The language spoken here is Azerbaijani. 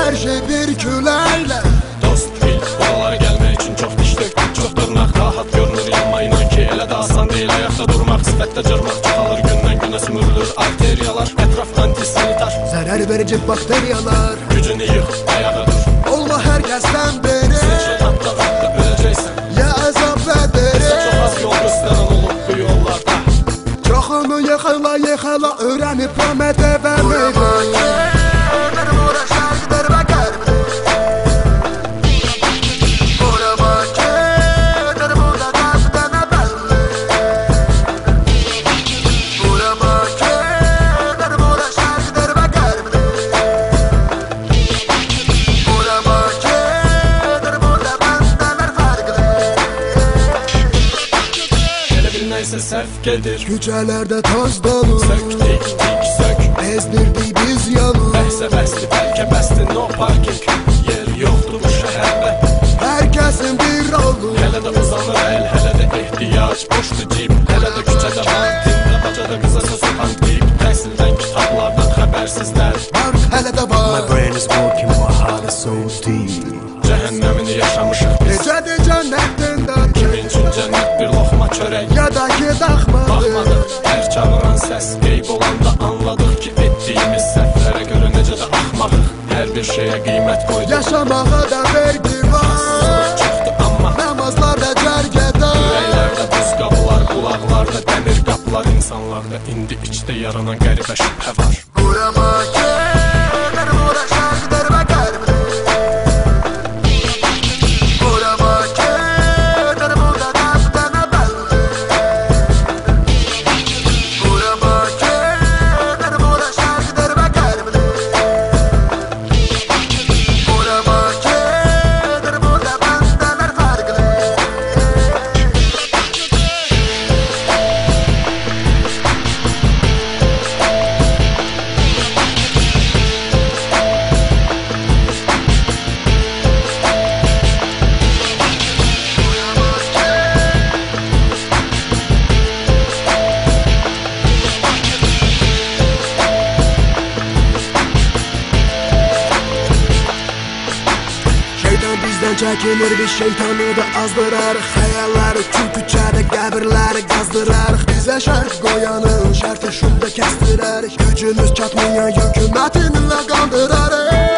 her şey bir küləklə. Dost bil, buralara gəlmək üçün çox dişdik, çox dırnaq, rahat görünür yanma, inan ki elə də asan deyil. Ayaqda durmaq, sifətdə cırmaq, çoxalır gündən günə sümürülür arteriyalar, ətraf antisanitar, zərər verici bakteriyalar. gücünü yığ, ayağa dur. Olma hər kəsdən beri, Seçil hatta öləcəksən. ya əzab və deri. Çox az yol göstərən olub bu yollarda. Çoxunu yıxıla yıxıla öyrənib Prometey və Meyvə. Nəysə səhv gedir, Küçələrdə toz dolu, sök, tik, tik, sök. ezdirdik biz yolu. Bəhsə bəsdir, bəlkə bəsdir, no parking. Yer yoxdur bu şəhərdə. Hər kəsin bir rolu, Hələ də uzanır əl, hələ də ehtiyac, boşdur cib. Hələ də küçədə var, tində bacada qıza sözü handib. Təhsildən, kitablardan xəbərsizlər. var hələ də My var. brain is working, my heart is so deep. Cəhənnəmini yaşamışıq biz. Necədir cənnətində Kimin üçün cənnət bir loxma çörək. ya da ki daxmadır. Baxmadıq, hər çağıran səs qeyb olanda anladıq ki, etdiyimiz səhvlərə görə necə də axmadıq. Hər bir şeyə qiymət qoyduq. Yaşamağa da vergi var, Çoxdur amma namazlarda cərgədə. ürəklərdə buz qapılar, qulaqlarda dəmir qapılar. İnsanlarda indi içdə yaranan qəribə şübhə var. Burama gelir, bura şarkıdır ve kalbidir. Burama gelir, burada kaptana belli. Burama gelir, bura şarkıdır ve kalbidir. Burama gelir, burada bandalar farklı. Şeytan bizden çekilir, biz şeytanı da azdırarıq. Xəyalları küçədə qəbirləri qazdırarıq. Bizə şərt qoyanın şərti şunda kəstirərik. Gücümüz çatmayan hökumətinlə qandırarıq.